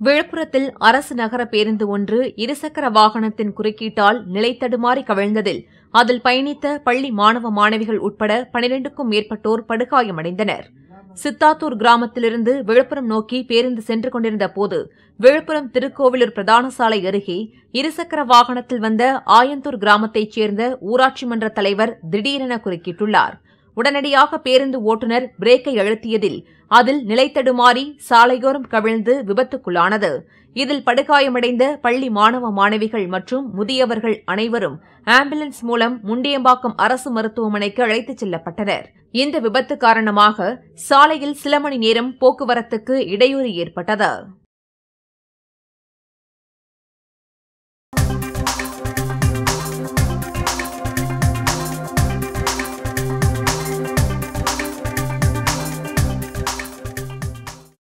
விழுப்புரத்தில் அரசு நகர பேருந்து ஒன்று இருசக்கர வாகனத்தின் குறுக்கீட்டால் நிலைத்தடுமாறி கவிழ்ந்ததில் அதில் பயணித்த பள்ளி மாணவ மாணவிகள் உட்பட 12க்கும் மேற்பட்டோர் படுகாயமடைந்தனர். சித்தாத்தூர் கிராமத்திலிருந்து விழுப்புரம் நோக்கி பேருந்து சென்று கொண்டிருந்த போது விழுப்புரம் திருக்கோவிலூர் பிரதான சாலை அருகே இருசக்கர வாகனத்தில் வந்த ஆயந்தூர் கிராமத்தைச் சேர்ந்த ஊராட்சி மன்ற தலைவர் திடீரென குறுக்கிட்டுள்ளார். உடனடியாக பேருந்து ஓட்டுநர் பிரேக்கை அழுத்தியதில் அதில் நிலைத்தடுமாறி சாலையோரம் கவிழ்ந்து விபத்துக்குள்ளானது. இதில் படுகாயமடைந்த பள்ளி மாணவ மாணவிகள் மற்றும் முதியவர்கள் அனைவரும் ஆம்புலன்ஸ் மூலம் முண்டியம்பாக்கம் அரசு மருத்துவமனைக்கு அழைத்துச் செல்லப்பட்டனர். இந்த விபத்து காரணமாக சாலையில் சில மணி நேரம் போக்குவரத்துக்கு இடையூறு ஏற்பட்டது.